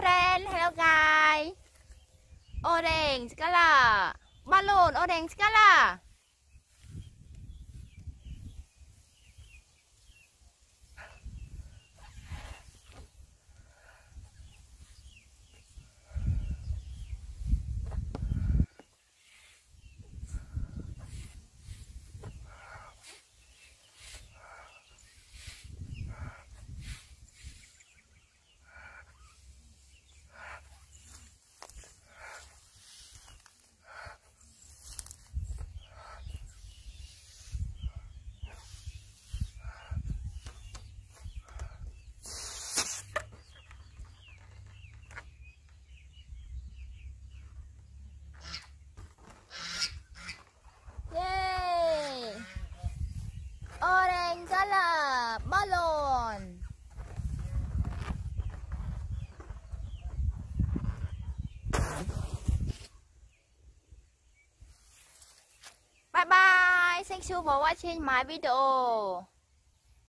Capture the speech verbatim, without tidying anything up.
friend, hello guys. Orange color. Balloon orange color. Orange color balloon. Bye bye. Thank you for watching my video.